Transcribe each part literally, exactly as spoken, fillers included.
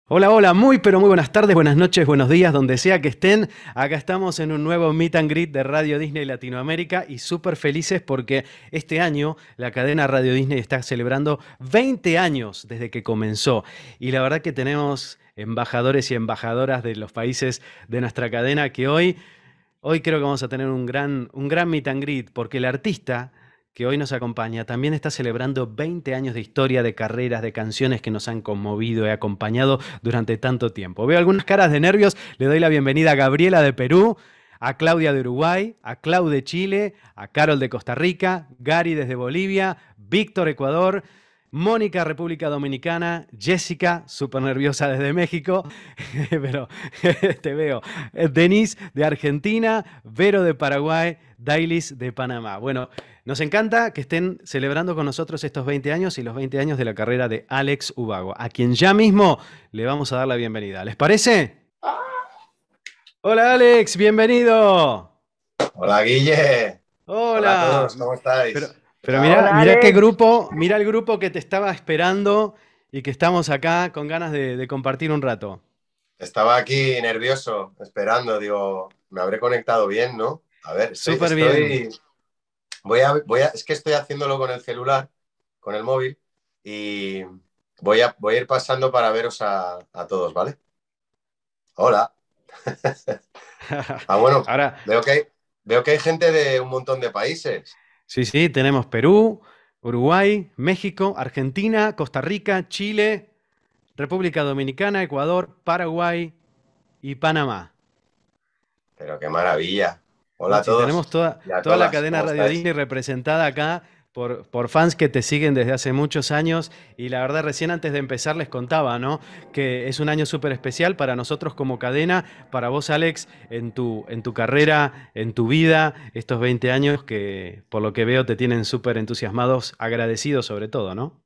Hola, hola, muy pero muy buenas tardes, buenas noches, buenos días, donde sea que estén. Acá estamos en un nuevo Meet and Greet de Radio Disney Latinoamérica y súper felices porque este año la cadena Radio Disney está celebrando veinte años desde que comenzó. Y la verdad que tenemos embajadores y embajadoras de los países de nuestra cadena que hoy Hoy creo que vamos a tener un gran, un gran meet and greet, porque el artista que hoy nos acompaña también está celebrando veinte años de historia, de carreras, de canciones que nos han conmovido y acompañado durante tanto tiempo. Veo algunas caras de nervios, le doy la bienvenida a Gabriela de Perú, a Claudia de Uruguay, a Clau de Chile, a Carol de Costa Rica, Gary desde Bolivia, Víctor Ecuador, Mónica República Dominicana, Jessica, súper nerviosa desde México, pero te veo, Denise de Argentina, Vero de Paraguay, Dailis de Panamá. Bueno, nos encanta que estén celebrando con nosotros estos veinte años y los veinte años de la carrera de Alex Ubago, a quien ya mismo le vamos a dar la bienvenida. ¿Les parece? Hola Alex, bienvenido. Hola Guille, hola a Hola. todos, ¿cómo Pero, estáis? ¿Qué pero tal? mira, Hola mira qué Alex, grupo, mira el grupo que te estaba esperando y que estamos acá con ganas de, de compartir un rato. Estaba aquí nervioso, esperando, digo, me habré conectado bien, ¿no? A ver, estoy, Súper bien. estoy, voy a, voy a, es que estoy haciéndolo con el celular, con el móvil, y voy a, voy a ir pasando para veros a, a todos, ¿vale? Hola. Ah, bueno, Ahora, veo que hay, veo que hay gente de un montón de países. sí, sí, tenemos Perú, Uruguay, México, Argentina, Costa Rica, Chile, República Dominicana, Ecuador, Paraguay y Panamá. Pero qué maravilla. Hola ¿No? a Si tenemos todos toda, y a toda la todas, cadena ¿cómo Radio estáis? Disney representada acá por, por fans que te siguen desde hace muchos años. Y la verdad, recién antes de empezar les contaba, ¿no? Que es un año súper especial para nosotros como cadena, para vos, Alex, en tu, en tu carrera, en tu vida, estos veinte años que por lo que veo te tienen súper entusiasmados, agradecidos sobre todo, ¿no?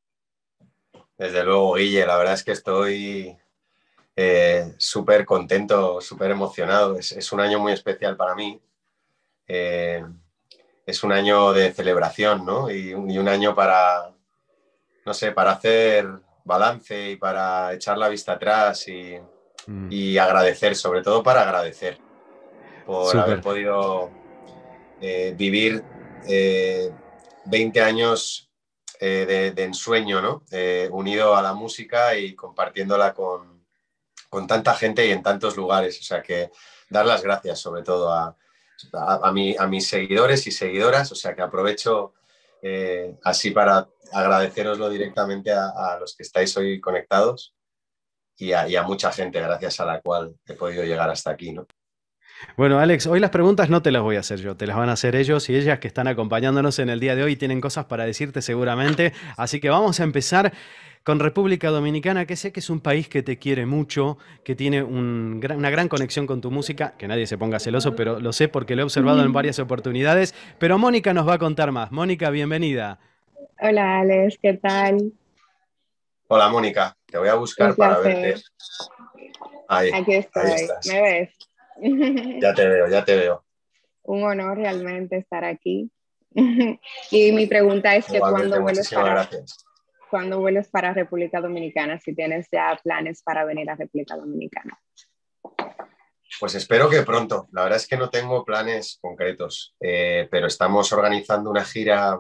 Desde luego, Guille, la verdad es que estoy eh, súper contento, súper emocionado. Es, es, un año muy especial para mí. Eh, es un año de celebración, ¿no? Y un, y un año para, no sé, para hacer balance y para echar la vista atrás y, Mm, y agradecer, sobre todo para agradecer por haber súper. podido eh, vivir eh, veinte años eh, de, de, ensueño, ¿no? Eh, unido a la música y compartiéndola con, con tanta gente y en tantos lugares. O sea que dar las gracias sobre todo a, a, a, mi, a mis seguidores y seguidoras. O sea que aprovecho eh, así para agradeceroslo directamente a, a, los que estáis hoy conectados y a, y a mucha gente gracias a la cual he podido llegar hasta aquí, ¿no? Bueno, Alex, hoy las preguntas no te las voy a hacer yo, te las van a hacer ellos y ellas que están acompañándonos en el día de hoy y tienen cosas para decirte seguramente. Así que vamos a empezar con República Dominicana, que sé que es un país que te quiere mucho, que tiene un gran- una gran conexión con tu música, que nadie se ponga celoso, pero lo sé porque lo he observado en varias oportunidades. Pero Mónica nos va a contar más. Mónica, bienvenida. hola Alex, ¿qué tal? Hola Mónica, te voy a Un buscar para verte. placer. Ahí, Aquí ahí estoy. estás. ¿Me ves? Ya te veo, ya te veo. Un honor realmente estar aquí. Y mi pregunta es que Igualmente, ¿cuándo vuelves muchísimas para, gracias. cuándo vuelves para República Dominicana? Si tienes ya planes para venir a República Dominicana. Pues espero que pronto. La verdad es que no tengo planes concretos, eh, pero estamos organizando una gira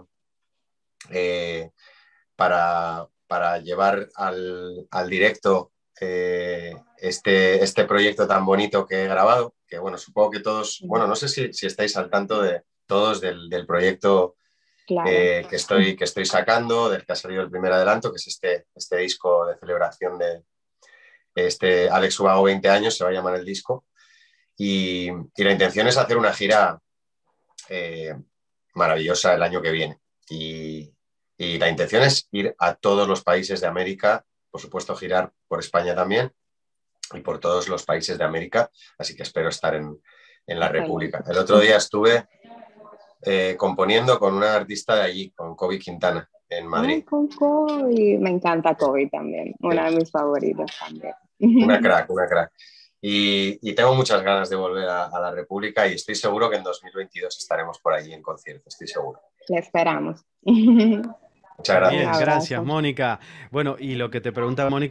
eh, para, para, llevar al, al directo eh, este, este proyecto tan bonito que he grabado, que bueno, supongo que todos, bueno, no sé si, si estáis al tanto de todos del, del proyecto Claro. eh, que, estoy, que estoy sacando, del que ha salido el primer adelanto, que es este, este disco de celebración de este Alex Ubago veinte años, se va a llamar el disco. Y, y la intención es hacer una gira eh, maravillosa el año que viene. Y, y la intención es ir a todos los países de América, por supuesto girar por España también y por todos los países de América, así que espero estar en, en la República. Excelente. El otro día estuve eh, componiendo con una artista de allí, con Kobe Quintana, en Ay, Madrid. con Kobe. Me encanta Kobe también. Sí, Una de mis favoritas también. una crack, una crack. Y, y tengo muchas ganas de volver a, a, la República y estoy seguro que en dos mil veintidós estaremos por allí en concierto, estoy seguro. Le esperamos. Muchas Qué Un bien, gracias. gracias, abrazo. Mónica. Bueno, y lo que te preguntaba Mónica,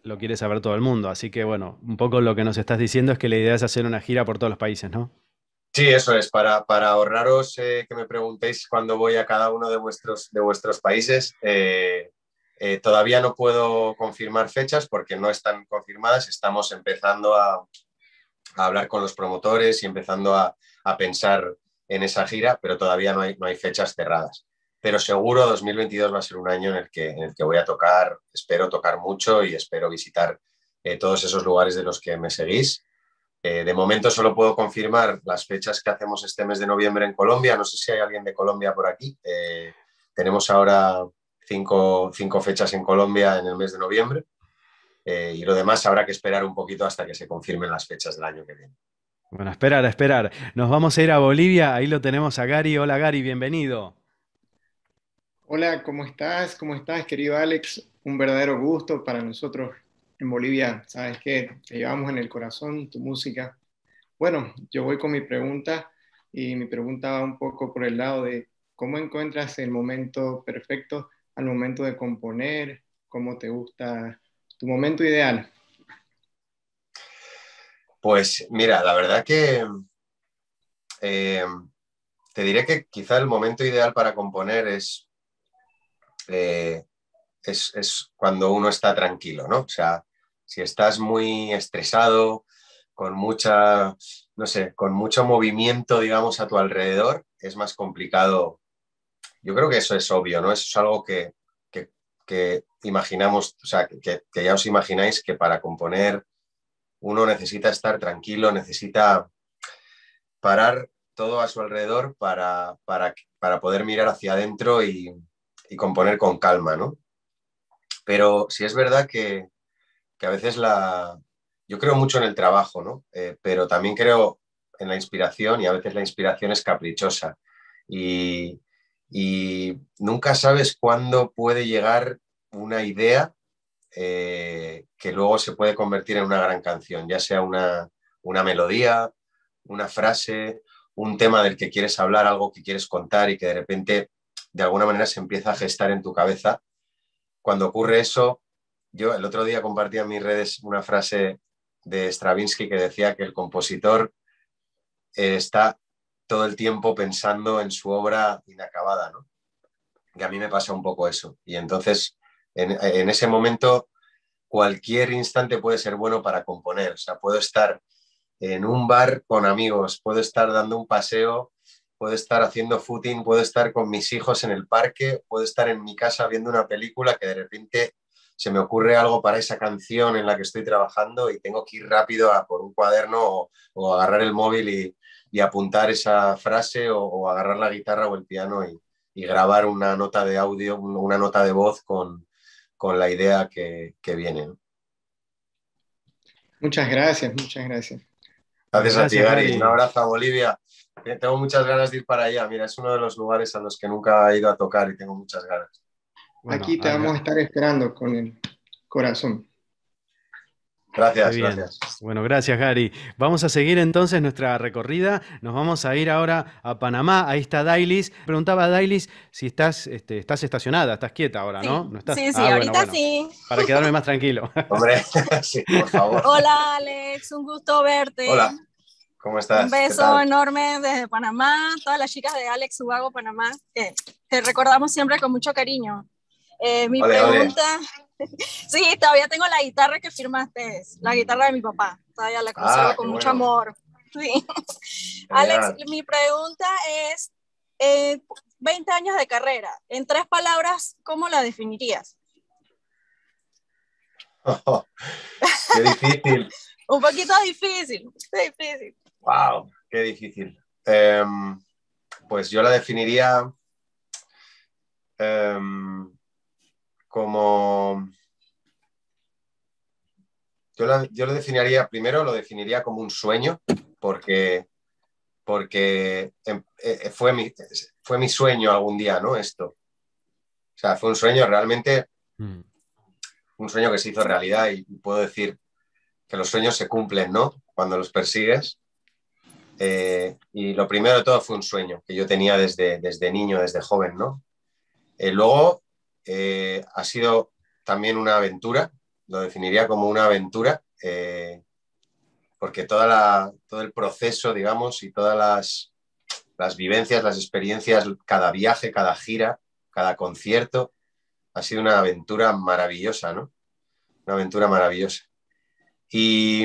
lo quiere saber todo el mundo. Así que bueno, un poco lo que nos estás diciendo es que la idea es hacer una gira por todos los países, ¿no? Sí, eso es, para, para ahorraros eh, que me preguntéis cuándo voy a cada uno de vuestros, de vuestros países. Eh, eh, todavía no puedo confirmar fechas porque no están confirmadas. Estamos empezando a, a hablar con los promotores y empezando a, a pensar en esa gira, pero todavía no hay, no hay fechas cerradas. Pero seguro dos mil veintidós va a ser un año en el que, en el que voy a tocar, espero tocar mucho y espero visitar eh, todos esos lugares de los que me seguís. Eh, de momento solo puedo confirmar las fechas que hacemos este mes de noviembre en Colombia. No sé si hay alguien de Colombia por aquí. Eh, tenemos ahora cinco, cinco fechas en Colombia en el mes de noviembre. Eh, y lo demás habrá que esperar un poquito hasta que se confirmen las fechas del año que viene. Bueno, a esperar, a esperar. Nos vamos a ir a Bolivia. Ahí lo tenemos a Gary. Hola Gary, bienvenido. Hola, ¿cómo estás? ¿Cómo estás, querido Alex? Un verdadero gusto para nosotros en Bolivia. Sabes que te llevamos en el corazón tu música. Bueno, yo voy con mi pregunta y mi pregunta va un poco por el lado de cómo encuentras el momento perfecto al momento de componer, cómo te gusta tu momento ideal. Pues mira, la verdad que eh, te diré que quizá el momento ideal para componer es, eh, es, es cuando uno está tranquilo, ¿no? O sea, si estás muy estresado, con mucha, no sé, con mucho movimiento, digamos, a tu alrededor, es más complicado. Yo creo que eso es obvio, ¿no? Eso es algo que, que, que imaginamos, o sea, que, que ya os imagináis que para componer uno necesita estar tranquilo, necesita parar todo a su alrededor para, para, para poder mirar hacia adentro y, y componer con calma, ¿no? Pero sí es verdad que, que a veces la... Yo creo mucho en el trabajo, ¿no? Eh, pero también creo en la inspiración y a veces la inspiración es caprichosa. Y, y nunca sabes cuándo puede llegar una idea eh, que luego se puede convertir en una gran canción, ya sea una, una melodía, una frase, un tema del que quieres hablar, algo que quieres contar y que de repente de alguna manera se empieza a gestar en tu cabeza. Cuando ocurre eso, yo el otro día compartí en mis redes una frase de Stravinsky que decía que el compositor eh, está todo el tiempo pensando en su obra inacabada, ¿no? Y a mí me pasa un poco eso. Y entonces, en, en ese momento, cualquier instante puede ser bueno para componer. O sea, puedo estar en un bar con amigos, puedo estar dando un paseo, puedo estar haciendo footing, puedo estar con mis hijos en el parque, puedo estar en mi casa viendo una película que de repente se me ocurre algo para esa canción en la que estoy trabajando y tengo que ir rápido a por un cuaderno o, o agarrar el móvil y, y apuntar esa frase o, o agarrar la guitarra o el piano y, y grabar una nota de audio, una nota de voz con, con la idea que, que viene, ¿no? Muchas gracias, muchas gracias. Gracias, Gracias, a ti, Gary. Gary. Un abrazo a Bolivia. Tengo muchas ganas de ir para allá. Mira, es uno de los lugares a los que nunca he ido a tocar y tengo muchas ganas. Bueno, Aquí te acá. vamos a estar esperando con el corazón. Gracias, Qué bien. gracias. Bueno, gracias, Gary. Vamos a seguir entonces nuestra recorrida. Nos vamos a ir ahora a Panamá. Ahí está Dailis. Preguntaba a Dailis si estás, este, estás estacionada, estás quieta ahora, ¿no? Sí, ¿No estás? sí, sí, Ah, bueno, ahorita bueno. sí. Para quedarme más tranquilo. Hombre, sí, por favor. Hola Alex, un gusto verte. Hola, ¿cómo estás? Un ¿Qué beso tal? enorme desde Panamá, todas las chicas de Alex Ubago, Panamá, que, que recordamos siempre con mucho cariño. Eh, mi Ole, ole. pregunta, sí, todavía tengo la guitarra que firmaste, la guitarra de mi papá, todavía la conservo Ah, con qué mucho bueno. amor. Sí. Alex, Genial. mi pregunta es, eh, veinte años de carrera, en tres palabras, ¿cómo la definirías? Oh, qué difícil. Un poquito difícil, un poquito difícil. Wow, qué difícil. Eh, pues yo la definiría eh, como... Yo, la, yo lo definiría, primero lo definiría como un sueño, porque, porque eh, fue, mi, fue mi sueño algún día, ¿no? Esto. O sea, fue un sueño realmente, Mm. un sueño que se hizo realidad y puedo decir que los sueños se cumplen, ¿no? Cuando los persigues. Eh, y lo primero de todo fue un sueño que yo tenía desde, desde niño, desde joven, ¿no? Eh, luego eh, ha sido también una aventura lo definiría como una aventura, eh, porque toda la, todo el proceso, digamos, y todas las, las vivencias, las experiencias, cada viaje, cada gira, cada concierto, ha sido una aventura maravillosa, ¿no? Una aventura maravillosa. Y,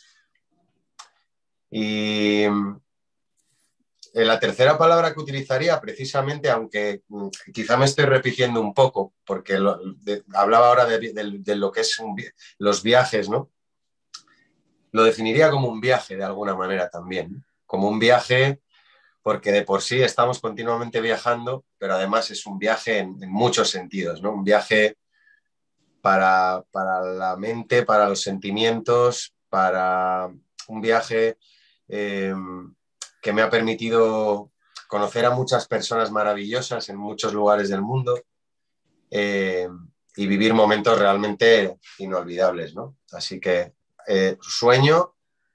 y la tercera palabra que utilizaría, precisamente, aunque quizá me estoy repitiendo un poco, porque lo, de, hablaba ahora de, de, de lo que es un, los viajes, ¿no? Lo definiría como un viaje de alguna manera también, como un viaje porque de por sí estamos continuamente viajando, pero además es un viaje en, en muchos sentidos, ¿no? Un viaje para, para la mente, para los sentimientos, para un viaje eh, que me ha permitido conocer a muchas personas maravillosas en muchos lugares del mundo eh, y vivir momentos realmente inolvidables, ¿no? Así que eh, sueño,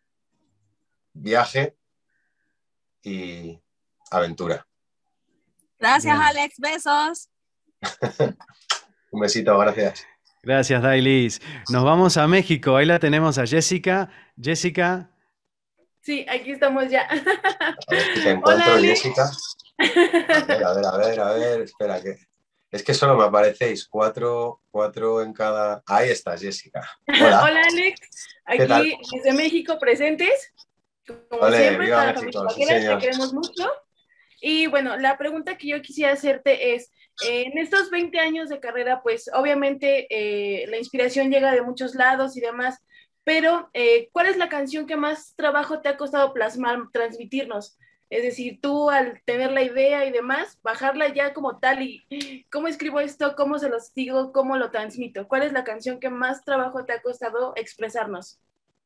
viaje y aventura. Gracias, Bien. Alex. Besos. Un besito, gracias. Gracias, Dailis. Nos vamos a México. Ahí la tenemos a Jessica. Jessica. Sí, aquí estamos ya. A ver si te encuentro, Hola, Jessica. A ver, a ver, a ver, a ver. Espera, que es que solo me aparecéis cuatro, cuatro en cada. Ahí estás, Jessica. Hola. Hola, Alex. Aquí desde México presentes. Como Ole, siempre, viva toda la México, familia sí, vaquera, señor. te queremos mucho. Y bueno, la pregunta que yo quisiera hacerte es, eh, en estos veinte años de carrera, pues obviamente eh, la inspiración llega de muchos lados y demás, pero eh, ¿cuál es la canción que más trabajo te ha costado plasmar, transmitirnos? Es decir, tú al tener la idea y demás, bajarla ya como tal y ¿cómo escribo esto? ¿Cómo se los digo? ¿Cómo lo transmito? ¿Cuál es la canción que más trabajo te ha costado expresarnos?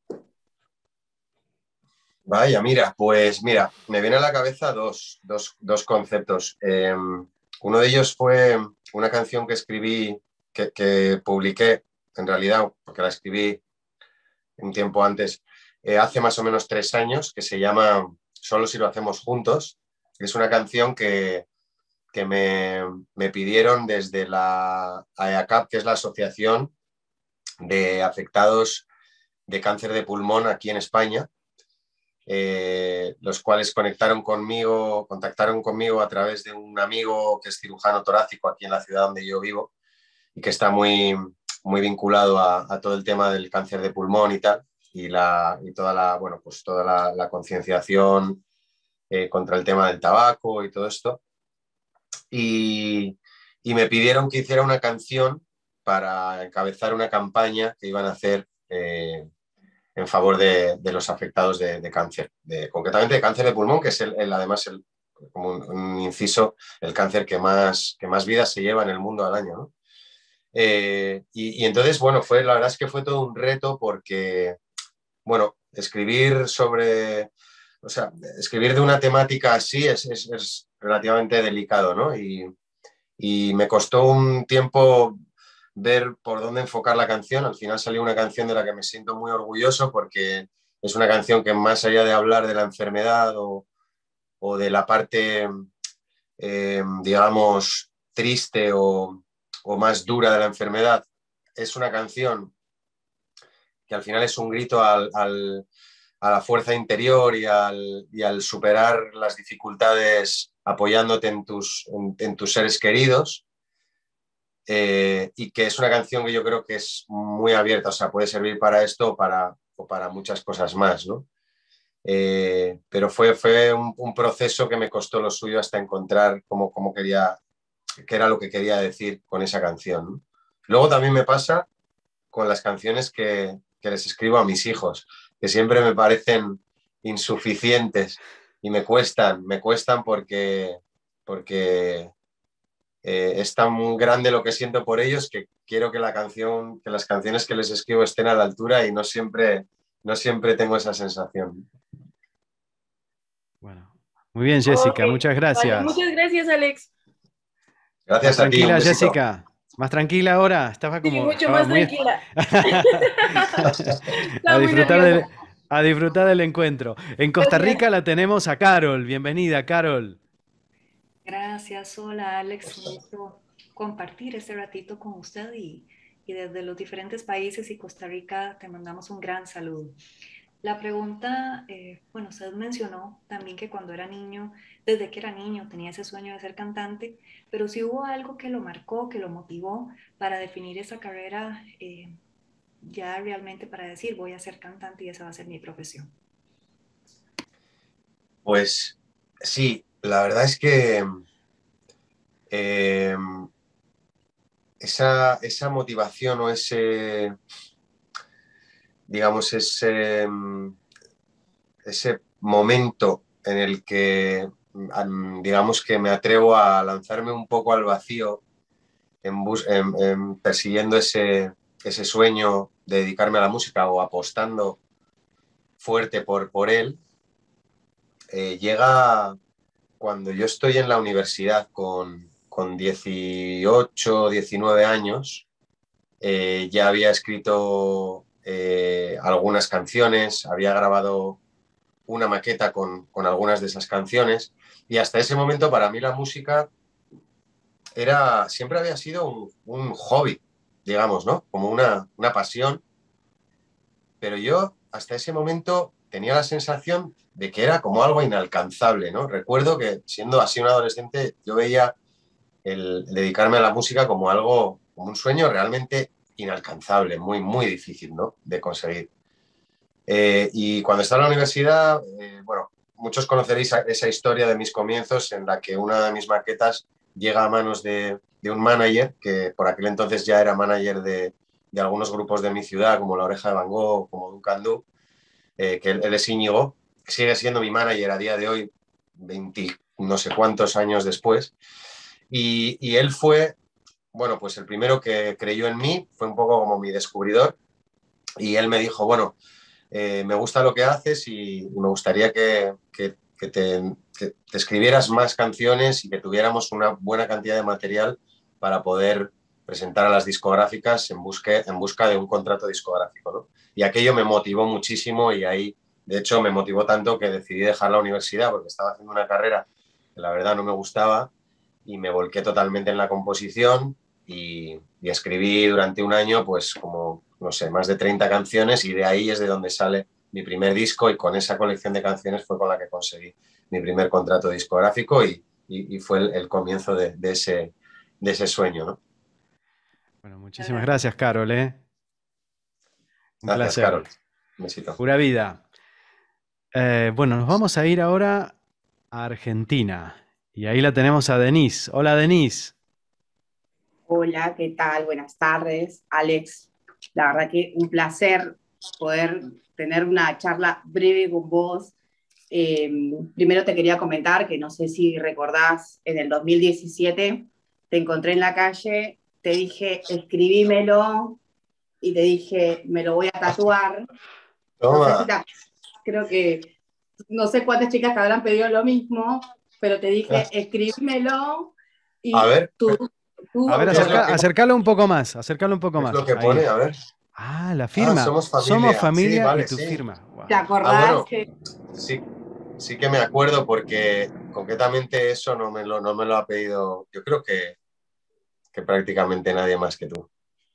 Vaya, mira, pues mira, me viene a la cabeza dos, dos, dos conceptos. Eh, uno de ellos fue una canción que escribí, que, que publiqué, en realidad, porque la escribí un tiempo antes, eh, hace más o menos tres años, que se llama Solo si lo hacemos juntos. Es una canción que, que me, me pidieron desde la A E A C A P, que es la Asociación de Afectados de Cáncer de Pulmón aquí en España. Eh, los cuales conectaron conmigo, contactaron conmigo a través de un amigo que es cirujano torácico aquí en la ciudad donde yo vivo y que está muy, muy vinculado a, a todo el tema del cáncer de pulmón y tal, y, la, y toda la, bueno, pues toda la, la concienciación eh, contra el tema del tabaco y todo esto. Y, y me pidieron que hiciera una canción para encabezar una campaña que iban a hacer eh, en favor de, de los afectados de, de cáncer, de, concretamente de cáncer de pulmón, que es el, el, además el, como un, un inciso, el cáncer que más, que más vidas se lleva en el mundo al año, ¿no? Eh, y, y entonces, bueno, fue, la verdad es que fue todo un reto porque, bueno, escribir sobre, o sea, escribir de una temática así es, es, es relativamente delicado, ¿no? Y, y me costó un tiempo ver por dónde enfocar la canción. Al final salió una canción de la que me siento muy orgulloso porque es una canción que más allá de hablar de la enfermedad o, o de la parte, eh, digamos, triste o, o más dura de la enfermedad, es una canción que al final es un grito al, al, a la fuerza interior y al, y al superar las dificultades apoyándote en tus, en, en tus seres queridos. Eh, y que es una canción que yo creo que es muy abierta, o sea, puede servir para esto o para, o para muchas cosas más, ¿no? Eh, pero fue, fue un, un proceso que me costó lo suyo hasta encontrar cómo, cómo quería, qué era lo que quería decir con esa canción, ¿no? Luego también me pasa con las canciones que, que les escribo a mis hijos, que siempre me parecen insuficientes y me cuestan, me cuestan porque, porque Eh, es tan grande lo que siento por ellos que quiero que la canción, que las canciones que les escribo estén a la altura y no siempre, no siempre tengo esa sensación. Bueno, muy bien, Jessica, Okay. muchas gracias. Vale, muchas gracias, Alex. Gracias Más a ti, un tranquila, besito. Jessica. Más tranquila ahora. Estaba Sí, como. mucho Estaba más muy. tranquila. a Estaba muy disfrutar del, nerviosa. a disfrutar del encuentro. En Costa Gracias. Rica la tenemos a Carol. Bienvenida, Carol. Gracias, hola Alex, un gusto compartir este ratito con usted y, y y desde los diferentes países y Costa Rica te mandamos un gran saludo. La pregunta, eh, bueno, usted mencionó también que cuando era niño, desde que era niño tenía ese sueño de ser cantante, pero si hubo algo que lo marcó, que lo motivó para definir esa carrera, eh, ya realmente para decir voy a ser cantante y esa va a ser mi profesión. Pues sí, la verdad es que eh, esa, esa motivación o ese, digamos, ese, ese momento en el que, digamos, que me atrevo a lanzarme un poco al vacío en, bus en, en persiguiendo ese, ese sueño de dedicarme a la música o apostando fuerte por, por él, eh, llega cuando yo estoy en la universidad con, con dieciocho, diecinueve años. Eh, ya había escrito eh, algunas canciones, había grabado una maqueta con, con algunas de esas canciones, y hasta ese momento para mí la música era, siempre había sido un, un hobby, digamos, ¿no? Como una, una pasión, pero yo hasta ese momento tenía la sensación de que era como algo inalcanzable, ¿no? Recuerdo que siendo así un adolescente yo veía el dedicarme a la música como algo, como un sueño realmente inalcanzable, muy, muy difícil, ¿no?, de conseguir. Eh, y cuando estaba en la universidad, eh, bueno, muchos conoceréis esa historia de mis comienzos en la que una de mis maquetas llega a manos de, de un manager, que por aquel entonces ya era manager de, de algunos grupos de mi ciudad, como La Oreja de Van Gogh, como Duncan Du, eh, que él, él es Íñigo, que sigue siendo mi manager a día de hoy, veinte no sé cuántos años después. Y, y él fue, bueno, pues el primero que creyó en mí, fue un poco como mi descubridor, y él me dijo, bueno, eh, me gusta lo que haces y, y me gustaría que, que, que, te, que te escribieras más canciones y que tuviéramos una buena cantidad de material para poder presentar a las discográficas en, busque, en busca de un contrato discográfico, ¿no? Y aquello me motivó muchísimo, y ahí, de hecho, me motivó tanto que decidí dejar la universidad porque estaba haciendo una carrera que la verdad no me gustaba, y me volqué totalmente en la composición y, y escribí durante un año pues como, no sé, más de treinta canciones, y de ahí es de donde sale mi primer disco, y con esa colección de canciones fue con la que conseguí mi primer contrato discográfico y, y, y fue el, el comienzo de, de, ese, de ese sueño, ¿no? Bueno, muchísimas gracias, Carol, ¿eh? Un Gracias, placer. Carol. Un besito. Pura vida. Eh, bueno, nos vamos a ir ahora a Argentina. Y ahí la tenemos a Denise. Hola, Denise. Hola, ¿qué tal? Buenas tardes, Alex. La verdad que un placer poder tener una charla breve con vos. Eh, primero te quería comentar que no sé si recordás, en el dos mil diecisiete te encontré en la calle, te dije, escribímelo, y te dije, me lo voy a tatuar. No sé si te, creo que, no sé cuántas chicas te habrán pedido lo mismo, pero te dije, escribímelo, y a ver, tú... tú a ver, acerca, que, acércalo un poco más, acércalo un poco es más. lo que Ahí. pone, a ver. Ah, la firma. Ah, somos familia. Somos familia, sí, vale, y tu sí. firma. Wow. ¿Te acordás? Ah, bueno, que... sí, sí que me acuerdo, porque concretamente eso no me lo, no me lo ha pedido, yo creo que, que prácticamente nadie más que tú.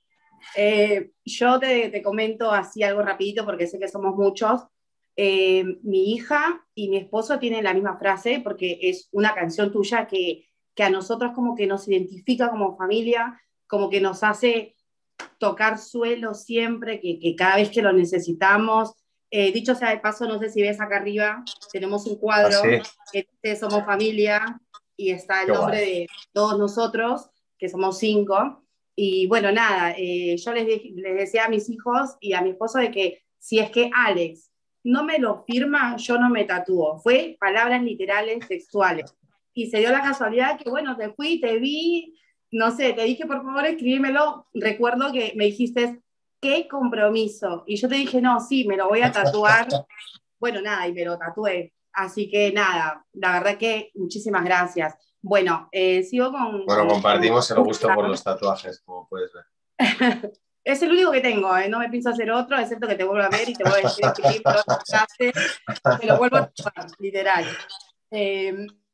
Eh, yo te, te comento así algo rapidito porque sé que somos muchos. Eh, mi hija y mi esposo tienen la misma frase porque es una canción tuya que, que a nosotros como que nos identifica como familia, como que nos hace tocar suelo siempre, que, que cada vez que lo necesitamos. Eh, dicho sea de paso, no sé si ves acá arriba, tenemos un cuadro, ¿Ah, sí? que dice Somos Familia, y está el Qué nombre guay. de todos nosotros, que somos cinco. Y bueno, nada, eh, yo les, de, les decía a mis hijos y a mi esposo de que si es que Alex no me lo firma, yo no me tatúo. Fue palabras literales, textuales. Y se dio la casualidad que, bueno, te fui, te vi, no sé, te dije, por favor, escríbemelo. Recuerdo que me dijiste, qué compromiso. Y yo te dije, no, sí, me lo voy a tatuar. Bueno, nada, y me lo tatué. Así que nada, la verdad que muchísimas gracias. Bueno, eh, sigo con... Bueno, con, compartimos con... el gusto por los tatuajes, como puedes ver. Es el único que tengo, ¿eh? No me pienso hacer otro, excepto que te vuelvo a ver y te voy a decir escribir otra frase, me lo vuelvo a tatuar, literal. Eh,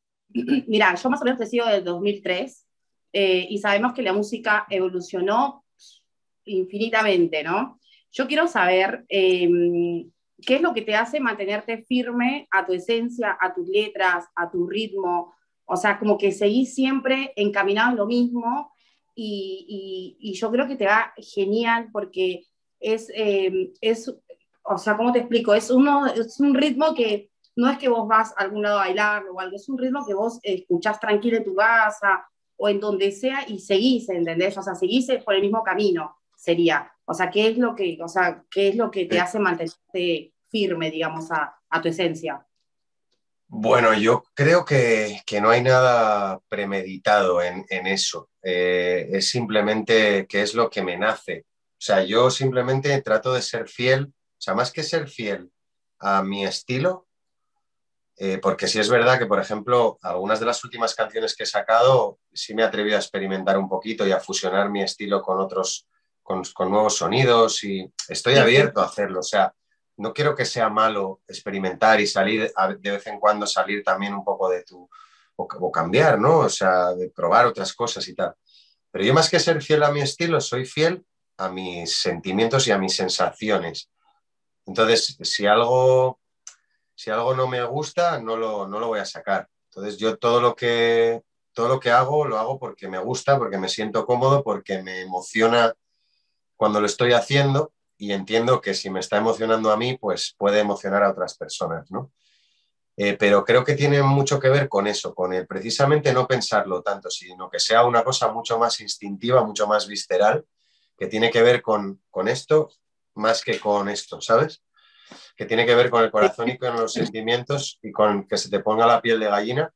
mira, yo más o menos te sigo del dos mil tres, eh, y sabemos que la música evolucionó infinitamente, ¿no? Yo quiero saber eh, qué es lo que te hace mantenerte firme a tu esencia, a tus letras, a tu ritmo, o sea, como que seguís siempre encaminado en lo mismo y, y, y yo creo que te va genial porque es, eh, es, o sea, ¿cómo te explico? Es, uno, es un ritmo que no es que vos vas a algún lado a bailar o algo, es un ritmo que vos escuchás tranquilo en tu casa o en donde sea y seguís, ¿entendés? O sea, seguís por el mismo camino, sería. O sea, ¿qué es lo que, o sea, qué es lo que te hace mantenerte firme, digamos, a, a tu esencia? Bueno, yo creo que, que no hay nada premeditado en, en eso. Eh, es simplemente que es lo que me nace. O sea, yo simplemente trato de ser fiel, o sea, más que ser fiel a mi estilo, eh, porque sí es verdad que, por ejemplo, algunas de las últimas canciones que he sacado sí me he atrevido a experimentar un poquito y a fusionar mi estilo con otros, con, con nuevos sonidos y estoy abierto a hacerlo. O sea, no quiero que sea malo experimentar y salir de vez en cuando, salir también un poco de tu, o, o cambiar, ¿no? O sea, de probar otras cosas y tal. Pero yo más que ser fiel a mi estilo, soy fiel a mis sentimientos y a mis sensaciones. Entonces, si algo, si algo no me gusta, no lo, no lo voy a sacar. Entonces, yo todo lo que, todo lo que hago, lo hago porque me gusta, porque me siento cómodo, porque me emociona cuando lo estoy haciendo y entiendo que si me está emocionando a mí, pues puede emocionar a otras personas, ¿no? Eh, pero creo que tiene mucho que ver con eso, con el precisamente no pensarlo tanto, sino que sea una cosa mucho más instintiva, mucho más visceral, que tiene que ver con, con esto más que con esto, ¿sabes? Que tiene que ver con el corazón y con los sentimientos y con que se te ponga la piel de gallina.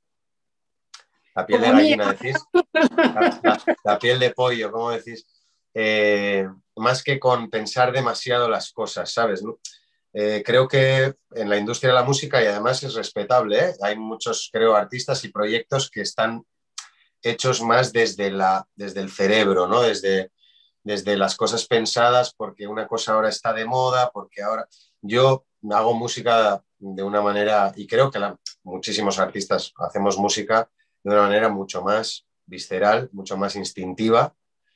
La piel de gallina, decís. La, la, la piel de pollo, ¿cómo decís? Eh, más que con pensar demasiado las cosas, ¿sabes? Eh, creo que en la industria de la música, y además es respetable, ¿eh? Hay muchos, creo, artistas y proyectos que están hechos más desde, la, desde el cerebro, ¿no? Desde, desde las cosas pensadas, porque una cosa ahora está de moda, porque ahora yo hago música de una manera, y creo que la, muchísimos artistas hacemos música de una manera mucho más visceral, mucho más instintiva,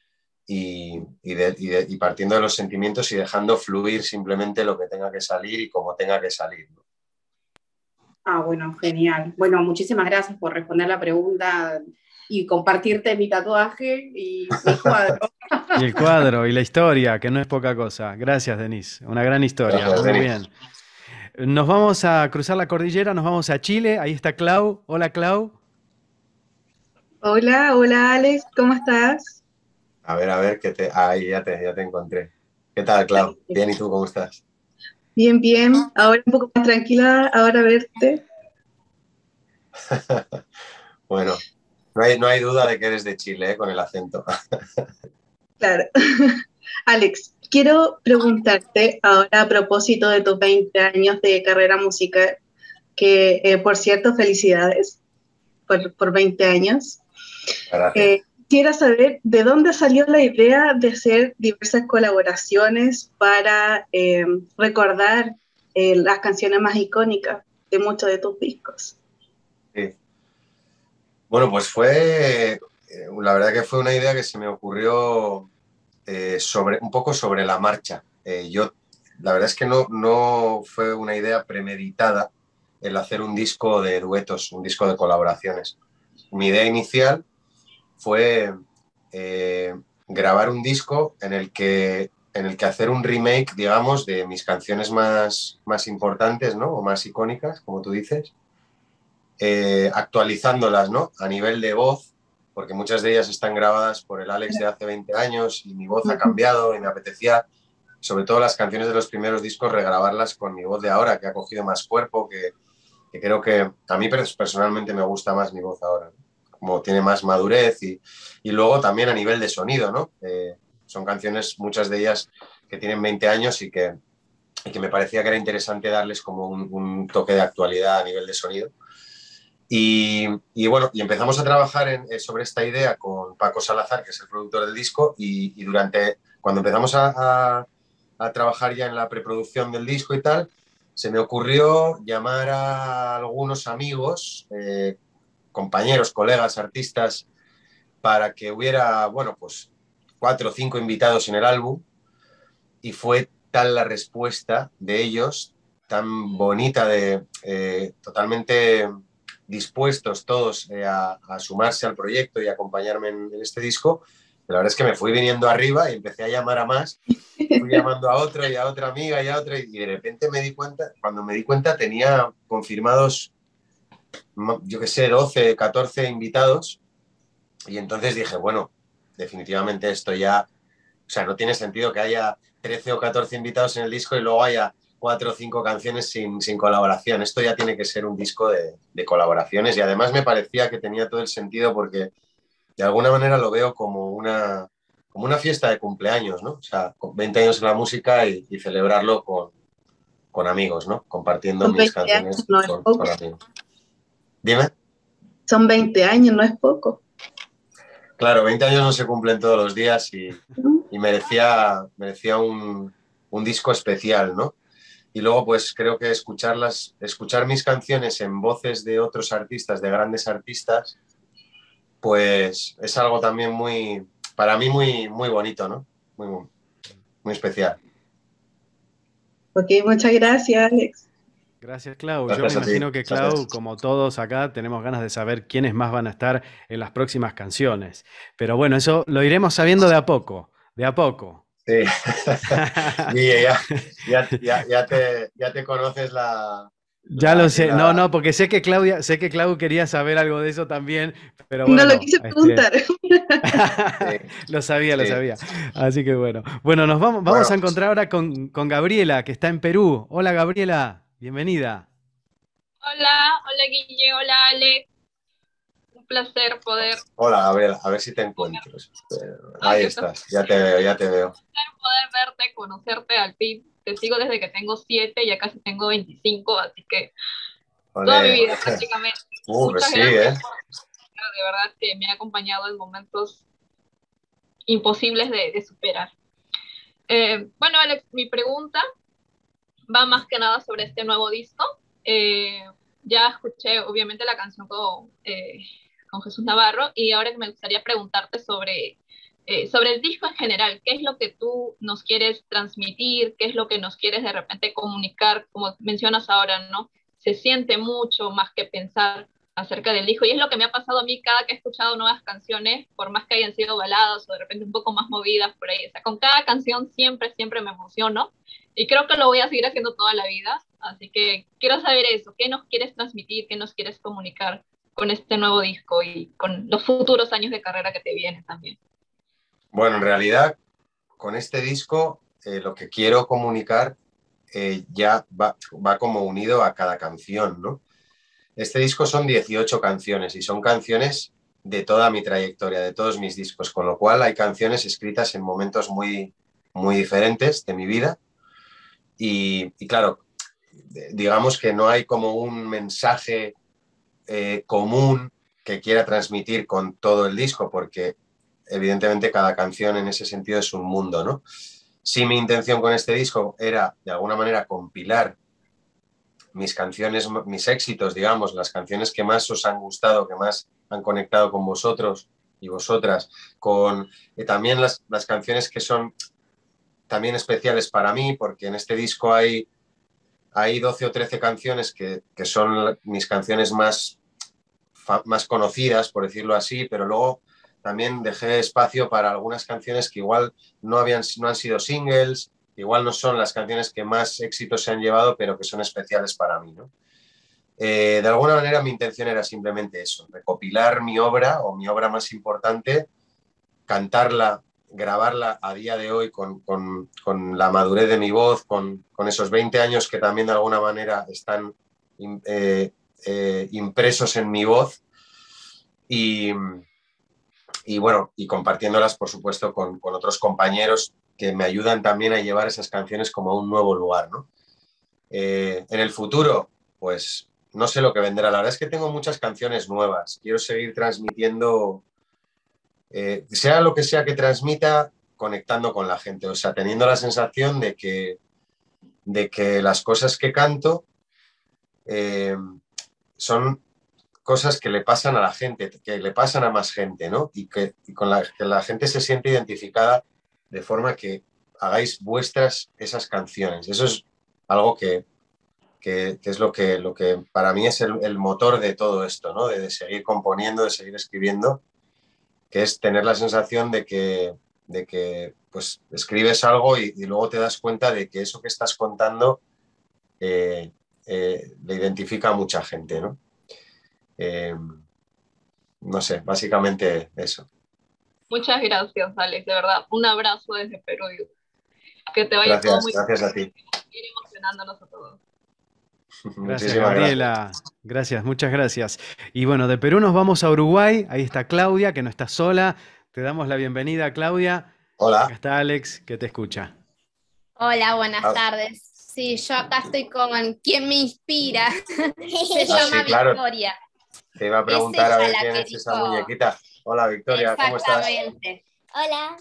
Y, y, de, y, de, y partiendo de los sentimientos y dejando fluir simplemente lo que tenga que salir y como tenga que salir, ¿no? Ah, bueno, genial. Bueno, muchísimas gracias por responder la pregunta y compartirte mi tatuaje y mi cuadro. Y el cuadro y la historia, que no es poca cosa. Gracias, Denise. Una gran historia. Gracias, muy Denis. bien. Nos vamos a cruzar la cordillera, nos vamos a Chile. Ahí está Clau. Hola, Clau. Hola, hola Alex, ¿cómo estás? A ver, a ver, que te... Ahí ya te, ya te encontré. ¿Qué tal, Clau? Bien, ¿y tú cómo estás? Bien, bien. Ahora un poco más tranquila, ahora verte. Bueno, no hay, no hay duda de que eres de Chile, ¿eh? Con el acento. Claro. Alex, quiero preguntarte ahora a propósito de tus veinte años de carrera musical, que eh, por cierto, felicidades por, por veinte años. Gracias. Eh, Quiero saber de dónde salió la idea de hacer diversas colaboraciones para eh, recordar eh, las canciones más icónicas de muchos de tus discos. Sí. Bueno, pues fue, eh, la verdad que fue una idea que se me ocurrió eh, sobre, un poco sobre la marcha. Eh, yo, la verdad es que no, no fue una idea premeditada el hacer un disco de duetos, un disco de colaboraciones. Mi idea inicial fue eh, grabar un disco en el que, en el que hacer un remake, digamos, de mis canciones más, más importantes, ¿no? O más icónicas, como tú dices, eh, actualizándolas, ¿no? A nivel de voz, porque muchas de ellas están grabadas por el Alex de hace veinte años y mi voz ha cambiado y me apetecía, sobre todo las canciones de los primeros discos, regrabarlas con mi voz de ahora, que ha cogido más cuerpo, que, que creo que a mí personalmente me gusta más mi voz ahora, ¿no? Como tiene más madurez y, y luego también a nivel de sonido, ¿no? Eh, son canciones, muchas de ellas que tienen veinte años y que, y que me parecía que era interesante darles como un, un toque de actualidad a nivel de sonido. Y, y bueno, y empezamos a trabajar en, sobre esta idea con Paco Salazar, que es el productor del disco, y, y durante, cuando empezamos a, a, a trabajar ya en la preproducción del disco y tal, se me ocurrió llamar a algunos amigos, eh, compañeros, colegas, artistas, para que hubiera, bueno, pues cuatro o cinco invitados en el álbum y fue tal la respuesta de ellos, tan bonita, de eh, totalmente dispuestos todos eh, a, a sumarse al proyecto y acompañarme en, en este disco. La verdad es que me fui viniendo arriba y empecé a llamar a más, fui llamando a otra y a otra amiga y a otra, y de repente me di cuenta, cuando me di cuenta tenía confirmados, yo qué sé, doce, catorce invitados, y entonces dije, bueno, definitivamente esto ya, o sea, no tiene sentido que haya trece o catorce invitados en el disco y luego haya cuatro o cinco canciones sin, sin colaboración. Esto ya tiene que ser un disco de, de colaboraciones, y además me parecía que tenía todo el sentido porque de alguna manera lo veo como una, como una fiesta de cumpleaños, ¿no? O sea, con veinte años en la música y, y celebrarlo con, con amigos, ¿no? Compartiendo Son mis veinte años, canciones no es con, poco. con amigos. Dime. Son veinte años, no es poco. Claro, veinte años no se cumplen todos los días y, y merecía, merecía un, un disco especial, ¿no? Y luego, pues creo que escucharlas, escuchar mis canciones en voces de otros artistas, de grandes artistas, pues es algo también muy, para mí muy, muy bonito, ¿no? Muy, muy especial. Ok, muchas gracias, Alex. Gracias, Clau. Gracias Yo me a ti. imagino que Muchas Clau, gracias. como todos acá, tenemos ganas de saber quiénes más van a estar en las próximas canciones. Pero bueno, eso lo iremos sabiendo de a poco, de a poco. Sí, y ya, ya, ya, ya, te, ya te conoces la... Ya la lo que sé, no, la... no, porque sé que Claudia, sé que Clau quería saber algo de eso también, pero No lo bueno, quise este, preguntar. Sí, lo sabía, lo sí. sabía. Así que bueno. Bueno, nos vamos, vamos Bueno, a encontrar ahora con, con Gabriela, que está en Perú. Hola, Gabriela, bienvenida. Hola, hola Guille, hola Alex. Un placer poder, hola, Gabriel, a ver si te encuentro. ay, Ahí qué placer estás, ya te veo, ya te veo. poder verte, conocerte al fin. Te sigo desde que tengo siete, ya casi tengo veinticinco, así que toda mi Olé. vida prácticamente. Uh, pues Muchas sí, ¿eh? gracias, por- de verdad que me ha acompañado en momentos imposibles de, de superar. Eh, bueno, Alex, mi pregunta va más que nada sobre este nuevo disco. Eh, ya escuché obviamente la canción con, eh, con Jesús Navarro, y ahora me gustaría preguntarte sobre, eh, sobre el disco en general. ¿Qué es lo que tú nos quieres transmitir? ¿Qué es lo que nos quieres de repente comunicar? Como mencionas ahora, ¿no? Se siente mucho más que pensar acerca del disco, y es lo que me ha pasado a mí cada que he escuchado nuevas canciones, por más que hayan sido baladas o de repente un poco más movidas por ahí. O sea, con cada canción siempre, siempre me emociono, y creo que lo voy a seguir haciendo toda la vida. Así que quiero saber eso. ¿Qué nos quieres transmitir? ¿Qué nos quieres comunicar con este nuevo disco y con los futuros años de carrera que te vienen también? Bueno, en realidad, con este disco, eh, lo que quiero comunicar eh, ya va, va como unido a cada canción, ¿no? Este disco son dieciocho canciones y son canciones de toda mi trayectoria, de todos mis discos, con lo cual hay canciones escritas en momentos muy, muy diferentes de mi vida. Y, y claro, digamos que no hay como un mensaje eh, común que quiera transmitir con todo el disco, porque evidentemente cada canción en ese sentido es un mundo, ¿no? Sí, mi intención con este disco era de alguna manera compilar mis canciones, mis éxitos, digamos, las canciones que más os han gustado, que más han conectado con vosotros y vosotras, con eh, también las, las canciones que son también especiales para mí, porque en este disco hay, hay doce o trece canciones que, que son mis canciones más, más conocidas, por decirlo así, pero luego también dejé espacio para algunas canciones que igual no, habían, no han sido singles, igual no son las canciones que más éxitos se han llevado, pero que son especiales para mí, ¿no? Eh, de alguna manera mi intención era simplemente eso, recopilar mi obra o mi obra más importante, cantarla, grabarla a día de hoy con, con, con la madurez de mi voz, con, con esos veinte años que también de alguna manera están eh, eh, impresos en mi voz, y, y bueno, y compartiéndolas por supuesto con, con otros compañeros que me ayudan también a llevar esas canciones como a un nuevo lugar, ¿no? Eh, en el futuro, pues no sé lo que vendrá. La verdad es que tengo muchas canciones nuevas. Quiero seguir transmitiendo, eh, sea lo que sea que transmita, conectando con la gente. O sea, teniendo la sensación de que, de que las cosas que canto eh, son cosas que le pasan a la gente, que le pasan a más gente, ¿no? Y que y con la que la gente se siente identificada de forma que hagáis vuestras esas canciones. Eso es algo que, que, que es lo que, lo que para mí es el, el motor de todo esto, ¿no? De, de seguir componiendo, de seguir escribiendo, que es tener la sensación de que, de que pues, escribes algo y, y luego te das cuenta de que eso que estás contando eh, eh, le identifica a mucha gente, ¿no? Eh, no sé, básicamente eso. Muchas gracias, Alex, de verdad. Un abrazo desde Perú. Que te vaya Gracias, todo muy bien. gracias a ti. Ir emocionándonos a todos. Gracias, Muchísimas Gabriela. gracias. Gracias, muchas gracias. Y bueno, de Perú nos vamos a Uruguay. Ahí está Claudia, que no está sola. Te damos la bienvenida, Claudia. Hola. Acá está Alex, que te escucha. Hola, buenas Ah. tardes. Sí, yo acá estoy con quien me inspira. Se Ah, llama sí, claro. Victoria. Te iba a Es preguntar a ella ver la quién que es esa dijo- muñequita. Hola, Victoria, ¿cómo estás? Exactamente. Hola.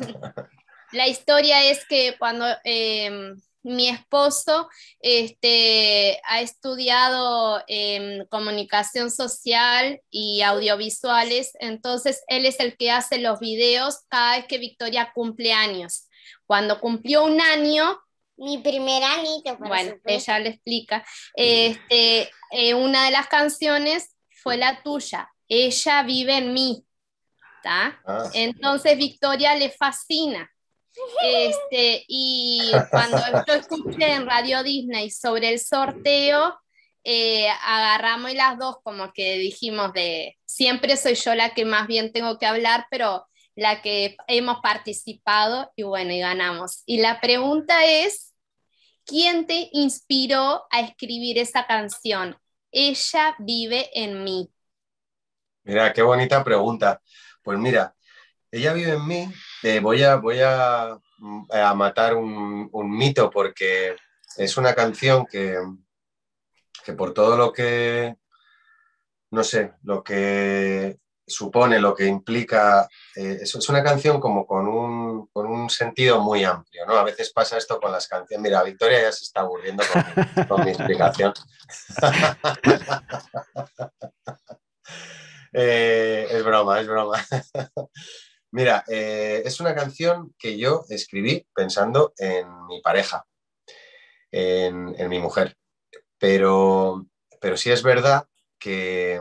La historia es que cuando eh, mi esposo este, ha estudiado em, comunicación social y audiovisuales, entonces él es el que hace los videos cada vez que Victoria cumple años. Cuando cumplió un año, Mi primer anito, por bueno, supuesto. ella le explica, este, eh, una de las canciones fue la tuya, Ella vive en mí, ¿tá? Ah. Entonces Victoria le fascina. Este, y cuando yo escuché en Radio Disney sobre el sorteo, eh, agarramos y las dos como que dijimos de, siempre soy yo la que más bien tengo que hablar, pero la que hemos participado y bueno, y ganamos. Y la pregunta es, ¿quién te inspiró a escribir esa canción? Ella vive en mí. Mira, qué bonita pregunta. Pues mira, Ella vive en mí. Eh, voy a, voy a, a matar un, un mito porque es una canción que, que por todo lo que, no sé, lo que supone, lo que implica, eh, es, es una canción como con un, con un sentido muy amplio, ¿no? A veces pasa esto con las canciones. Mira, Victoria ya se está aburriendo con mi, con mi explicación. eh, es broma, es broma. Mira, eh, es una canción que yo escribí pensando en mi pareja, en, en mi mujer. Pero, pero sí es verdad que,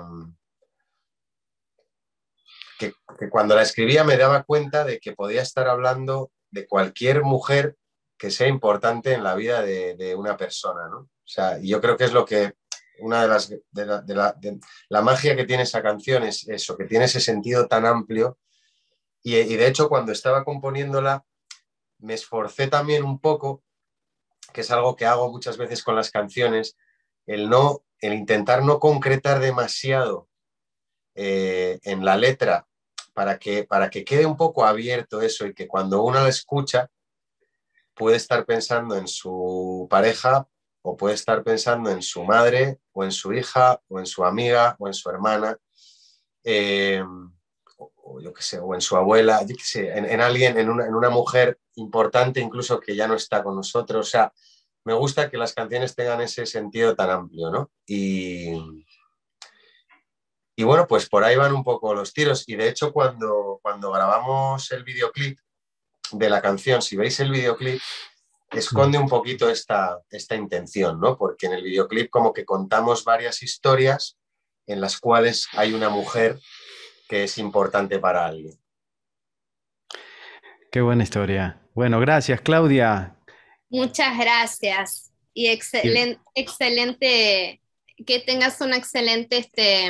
que, que cuando la escribía me daba cuenta de que podía estar hablando de cualquier mujer que sea importante en la vida de, de una persona, ¿no? O sea, y yo creo que es lo que una de las de la, de la, de la magia que tiene esa canción es eso, que tiene ese sentido tan amplio. Y, y de hecho, cuando estaba componiéndola, me esforcé también un poco, que es algo que hago muchas veces con las canciones, el, no, el intentar no concretar demasiado eh, en la letra para que, para que quede un poco abierto eso y que cuando uno la escucha puede estar pensando en su pareja o puede estar pensando en su madre o en su hija o en su amiga o en su hermana. Eh, o yo qué sé, o en su abuela, yo qué sé, en, en alguien, en una, en una mujer importante incluso que ya no está con nosotros. O sea, me gusta que las canciones tengan ese sentido tan amplio, ¿no? Y, y bueno, pues por ahí van un poco los tiros. Y de hecho, cuando, cuando grabamos el videoclip de la canción, si veis el videoclip, esconde un poquito esta, esta intención, ¿no? Porque en el videoclip como que contamos varias historias en las cuales hay una mujer que es importante para alguien. Qué buena historia. Bueno, gracias, Claudia. Muchas gracias y excelente, excelente, que tengas un excelente, este,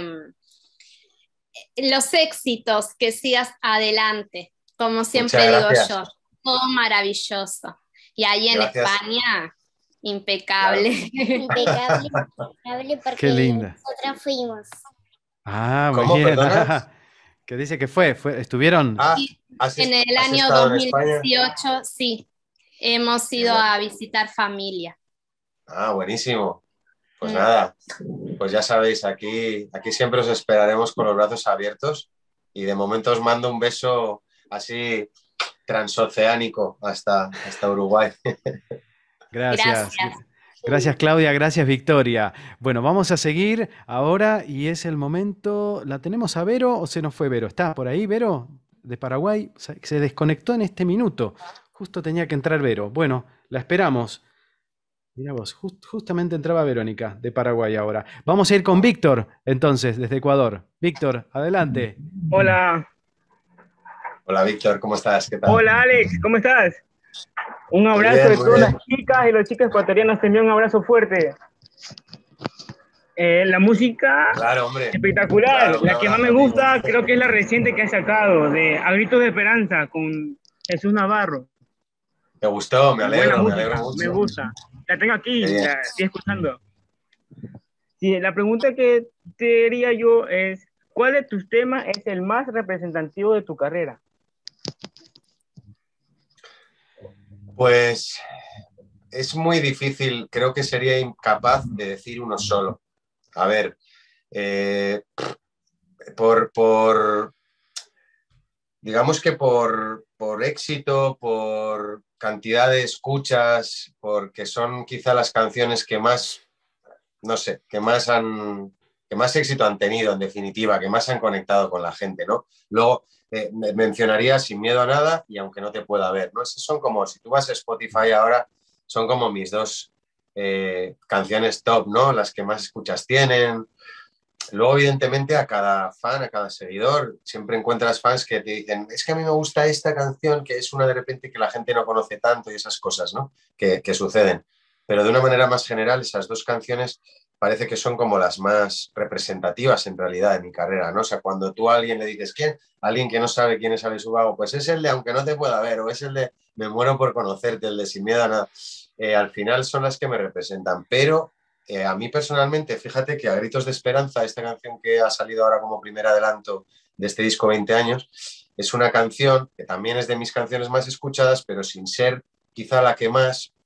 los éxitos, que sigas adelante, como siempre digo yo, todo maravilloso. Y ahí en Gracias. España, impecable. Claro. Impecable, impecable porque Qué linda. nosotras fuimos. Ah, muy ¿Cómo, bien. perdona? ¿Qué dice que fue? ¿Fue ¿Estuvieron? Ah, Sí, ¿has, en el has año estado dos en mil España? dieciocho, sí, hemos ido Bien. a visitar familia. Ah, buenísimo. Pues Mm. nada, pues ya sabéis, aquí, aquí siempre os esperaremos con los brazos abiertos y de momento os mando un beso así transoceánico hasta, hasta Uruguay. Gracias. Gracias. Gracias Claudia, gracias Victoria. Bueno, vamos a seguir ahora y es el momento. ¿La tenemos a Vero o se nos fue Vero? ¿Está por ahí Vero? De Paraguay. Se se desconectó en este minuto. Justo tenía que entrar Vero. Bueno, la esperamos. Mirá vos, jus- justamente entraba Verónica de Paraguay ahora. Vamos a ir con Víctor, entonces, desde Ecuador. Víctor, adelante. Hola, Hola Víctor, ¿cómo estás? ¿Qué tal? hola Alex, ¿cómo estás? Un Muy abrazo bien, de muy todas bien. las chicas y los chicos ecuatorianos, te envío un abrazo fuerte. Eh, la música Claro, hombre. espectacular, Claro, un la que más me abrazo, amigo. gusta creo que es la reciente que ha sacado, de A Gritos de Esperanza, con Jesús Navarro. ¿Te gustó? Me Buena alegro, me música, alegro me mucho. gusta. La tengo aquí, Qué bien. la estoy escuchando. Sí, la pregunta que te haría yo es, ¿cuál de tus temas es el más representativo de tu carrera? Pues es muy difícil, creo que sería incapaz de decir uno solo. A ver, eh, por, por, digamos que por, por éxito, por cantidad de escuchas, porque son quizá las canciones que más, no sé, que más han, que más éxito han tenido, en definitiva, que más han conectado con la gente, ¿no? Luego eh, mencionaría Sin miedo a nada y Aunque no te pueda ver, ¿no? Esas son como, si tú vas a Spotify ahora, son como mis dos eh, canciones top, ¿no? Las que más escuchas tienen. Luego, evidentemente, a cada fan, a cada seguidor, siempre encuentras fans que te dicen, es que a mí me gusta esta canción, que es una de repente que la gente no conoce tanto y esas cosas, ¿no? Que, que suceden. Pero de una manera más general, esas dos canciones parece que son como las más representativas en realidad de mi carrera, ¿no? O sea, cuando tú a alguien le dices, ¿quién? A alguien que no sabe quién es Alex Ubago, pues es el de Aunque no te pueda ver, o es el de Me muero por conocerte, el de Sin miedo a nada. Eh, al final son las que me representan, pero eh, a mí personalmente, fíjate que A Gritos de Esperanza, esta canción que ha salido ahora como primer adelanto de este disco veinte años, es una canción que también es de mis canciones más escuchadas, pero sin ser quizá la que más,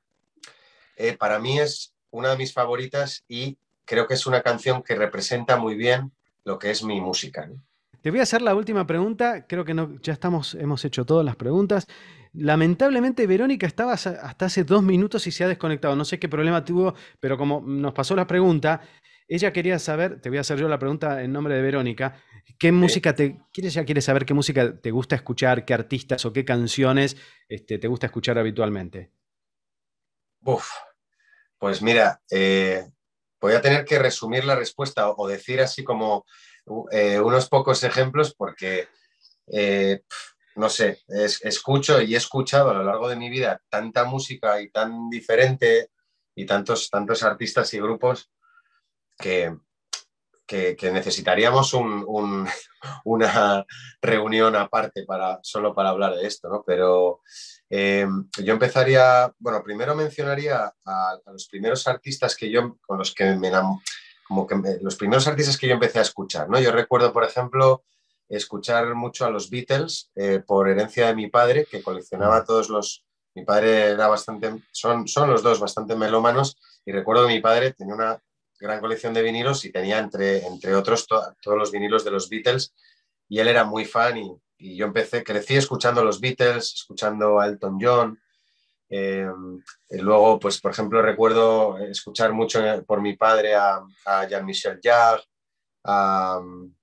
eh, para mí es una de mis favoritas y creo que es una canción que representa muy bien lo que es mi música, ¿no? Te voy a hacer la última pregunta. Creo que no, ya estamos, hemos hecho todas las preguntas. Lamentablemente, Verónica estaba hasta hasta hace dos minutos y se ha desconectado. No sé qué problema tuvo, pero como nos pasó la pregunta, ella quería saber, te voy a hacer yo la pregunta en nombre de Verónica, ¿qué música te, quiere- ella quiere saber qué música te gusta escuchar, qué artistas o qué canciones este, te gusta escuchar habitualmente? Uf, pues mira, eh, voy a tener que resumir la respuesta o, o decir así como eh, unos pocos ejemplos porque, eh, no sé, es- escucho y he escuchado a lo largo de mi vida tanta música y tan diferente y tantos, tantos artistas y grupos que, que- que necesitaríamos un- un- una reunión aparte para, solo para hablar de esto, ¿no? Pero eh, yo empezaría, bueno, primero mencionaría a, a los primeros artistas que yo, con los que me enam- como que me- los primeros artistas que yo empecé a escuchar, ¿no? Yo recuerdo, por ejemplo, escuchar mucho a los Beatles eh, por herencia de mi padre, que coleccionaba todos los... Mi padre era bastante, son, son los dos bastante melómanos y recuerdo que mi padre tenía una gran colección de vinilos y tenía entre, entre otros to- todos los vinilos de los Beatles y él era muy fan y, y yo empecé, crecí escuchando los Beatles, escuchando a Elton John. eh, y luego, pues, por ejemplo, recuerdo escuchar mucho eh, por mi padre a, a Jean-Michel Jarre, a,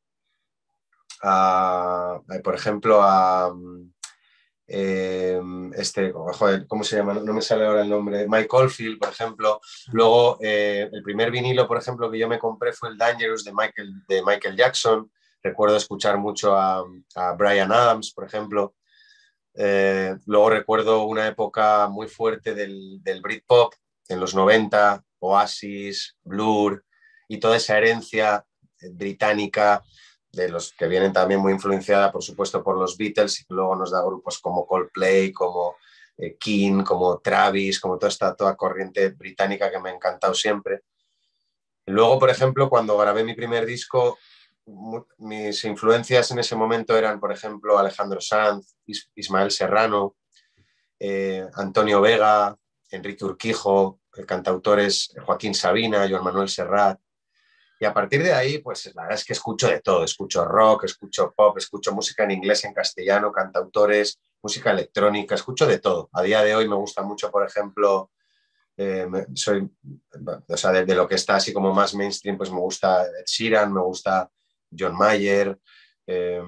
a- a, por ejemplo, a eh, este, joder, ¿cómo se llama? No me sale ahora el nombre. Mike Oldfield, por ejemplo. Luego, eh, el primer vinilo, por ejemplo, que yo me compré fue el Dangerous de Michael, de Michael Jackson. Recuerdo escuchar mucho a, a Bryan Adams, por ejemplo. Eh, luego recuerdo una época muy fuerte del, del Britpop en los noventa, Oasis, Blur y toda esa herencia británica de los que vienen también muy influenciada, por supuesto, por los Beatles y luego nos da grupos como Coldplay, como eh, King, como Travis, como toda esta toda corriente británica que me ha encantado siempre. Luego, por ejemplo, cuando grabé mi primer disco, mis influencias en ese momento eran, por ejemplo, Alejandro Sanz, Is Ismael Serrano, eh, Antonio Vega, Enrique Urquijo, cantautores Joaquín Sabina, Joan Manuel Serrat. Y a partir de ahí, pues la verdad es que escucho de todo. Escucho rock, escucho pop, escucho música en inglés, en castellano, cantautores, música electrónica, escucho de todo. A día de hoy me gusta mucho, por ejemplo, eh, me, soy, o sea, de, de lo que está así como más mainstream, pues me gusta Ed Sheeran, me gusta John Mayer, eh,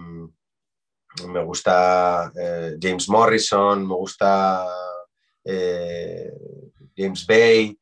me gusta eh, James Morrison, me gusta eh, James Bay,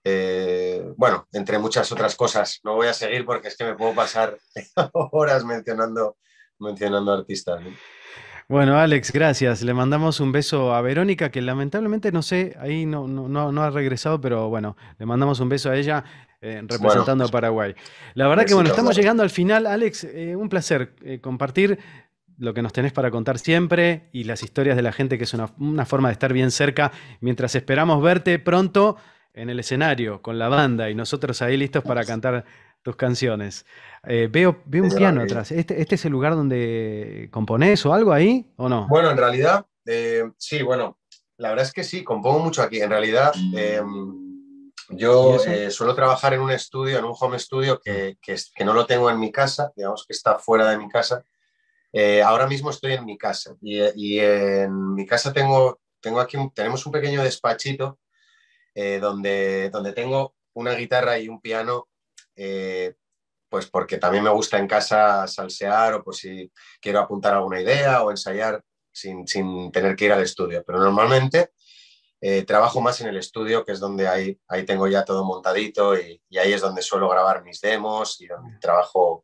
eh, bueno, entre muchas otras cosas. No voy a seguir porque es que me puedo pasar horas mencionando, mencionando artistas, ¿no? Bueno, Alex, gracias. Le mandamos un beso a Verónica, que lamentablemente no sé, ahí no, no, no, no ha regresado, pero bueno, le mandamos un beso a ella eh, representando Bueno, a Paraguay. La verdad que bueno, besitos, estamos Vero. llegando al final, Alex. Eh, un placer eh, compartir lo que nos tenés para contar siempre y las historias de la gente, que es una, una forma de estar bien cerca, mientras esperamos verte pronto en el escenario con la banda y nosotros ahí listos para cantar tus canciones. Eh, veo, veo un Señor piano Aguirre. atrás. ¿Este, este es el lugar donde componés o algo ahí o no? Bueno, en realidad, eh, sí, bueno, la verdad es que sí, compongo mucho aquí. En realidad, eh, ¿Y yo eso? eh, suelo trabajar en un estudio, en un home studio que, que, es- que no lo tengo en mi casa, digamos que está fuera de mi casa. Eh, ahora mismo estoy en mi casa y, y en mi casa tengo, tengo aquí un- tenemos un pequeño despachito eh, donde, donde tengo una guitarra y un piano, eh, pues porque también me gusta en casa salsear o por si quiero apuntar alguna idea o ensayar sin, sin tener que ir al estudio. Pero normalmente eh, trabajo más en el estudio, que es donde ahí, ahí tengo ya todo montadito y, y ahí es donde suelo grabar mis demos y donde trabajo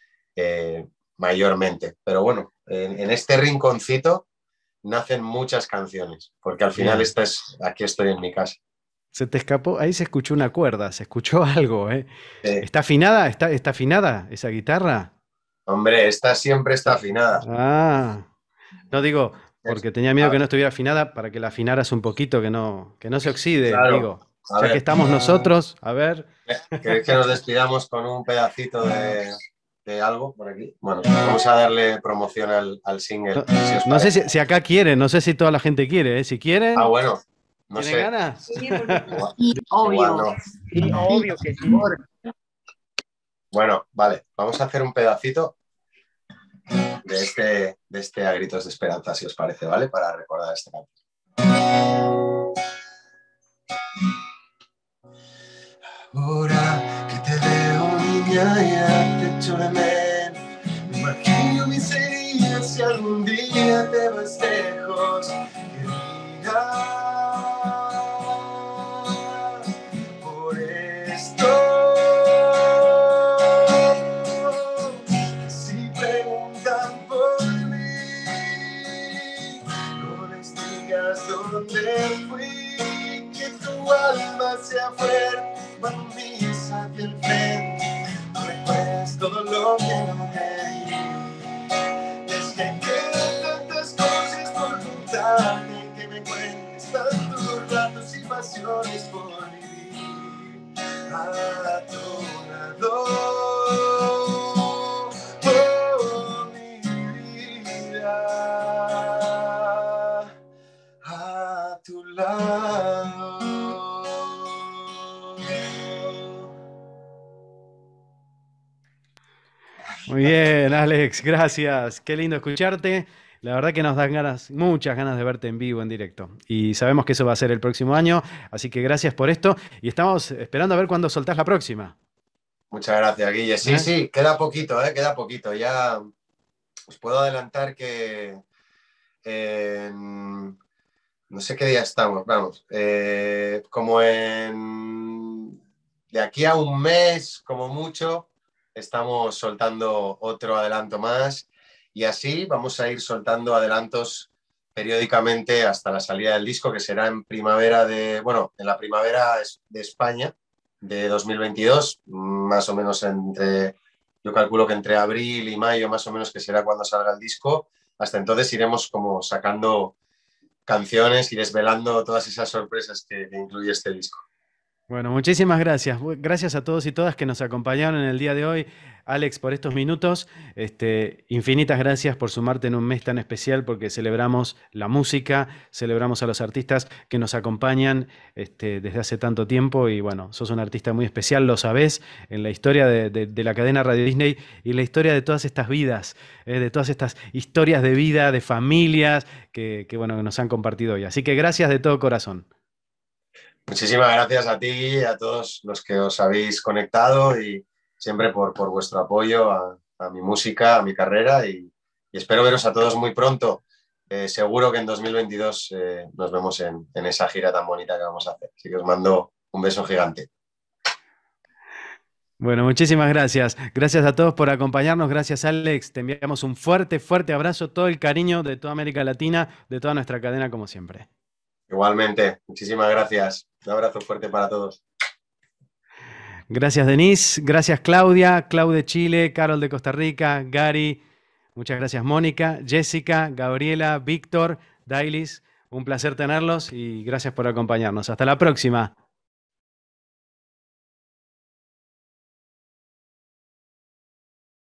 eh, mayormente. Pero bueno, en, en este rinconcito nacen muchas canciones, porque al final Bien. esta es, aquí estoy en mi casa. Se te escapó, ahí se escuchó una cuerda, se escuchó algo, ¿eh? Sí. ¿Está afinada? ¿Está, está afinada esa guitarra? Hombre, esta siempre está afinada. Ah, no digo, porque tenía miedo que A- no estuviera afinada para que la afinaras un poquito, que no, que no se oxide, Claro, digo. a Ya que ver, estamos nosotros, a ver. ¿queréis que nos despidamos con un pedacito de, de algo por aquí? Bueno, vamos a darle promoción al, al single, No, si os no sé parece. si, si acá quieren, no sé si toda la gente quiere, ¿eh? Si quieren, Ah, bueno, no ¿tienen sé. ganas? Igual, Sí, igual obvio. no. Sí, obvio que sí. Bueno, vale, vamos a hacer un pedacito de este, de este A Gritos de Esperanza, si os parece, ¿vale? Para recordar este canto. Ahora que te veo, niña, ya te echo de menos. Me imagino mis heridas si algún día te vas lejos. Querida, por esto, si preguntan por mí, no les digas dónde fui, que tu alma sea fuerte, cuando mires hacia el frente, recuerdes todo lo que no te di. Es que quedan tantas cosas por contarte, que me cuentes tantos ratos y pasiones por vivir a tu lado. Oh, mi vida, a tu lado. Muy bien, Alex, gracias. Qué lindo escucharte. La verdad que nos dan ganas, muchas ganas de verte en vivo, en directo. Y sabemos que eso va a ser el próximo año, así que gracias por esto. Y estamos esperando a ver cuándo soltás la próxima. Muchas gracias, Guille. Sí, ¿Eh? sí, queda poquito, ¿eh? Queda poquito. Ya os puedo adelantar que en... no sé qué día estamos, vamos, eh, como en... de aquí a un mes, como mucho, estamos soltando otro adelanto más y así vamos a ir soltando adelantos periódicamente hasta la salida del disco, que será en primavera de, bueno, en la primavera de España de dos mil veintidós, más o menos entre, yo calculo que entre abril y mayo más o menos, que será cuando salga el disco. Hasta entonces iremos como sacando canciones y desvelando todas esas sorpresas que, que incluye este disco. Bueno, muchísimas gracias. Bu- Gracias a todos y todas que nos acompañaron en el día de hoy. Alex, por estos minutos. Este, infinitas gracias por sumarte en un mes tan especial, porque celebramos la música, celebramos a los artistas que nos acompañan este, desde hace tanto tiempo. Y bueno, sos un artista muy especial, lo sabés, en la historia de, de- de la cadena Radio Disney y la historia de todas estas vidas, eh, de todas estas historias de vida, de familias que, que, bueno, que nos han compartido hoy. Así que gracias de todo corazón. Muchísimas gracias a ti y a todos los que os habéis conectado y siempre por, por vuestro apoyo a, a mi música, a mi carrera y, y espero veros a todos muy pronto. Eh, seguro que en dos mil veintidós eh, nos vemos en, en esa gira tan bonita que vamos a hacer. Así que os mando un beso gigante. Bueno, muchísimas gracias. Gracias a todos por acompañarnos. Gracias, Alex. Te enviamos un fuerte, fuerte abrazo, todo el cariño de toda América Latina, de toda nuestra cadena, como siempre. Igualmente, muchísimas gracias. Un abrazo fuerte para todos. Gracias, Denise. Gracias, Claudia. Clau de Chile, Carol de Costa Rica, Gary. Muchas gracias, Mónica, Jessica, Gabriela, Víctor, Dailis. Un placer tenerlos y gracias por acompañarnos. Hasta la próxima.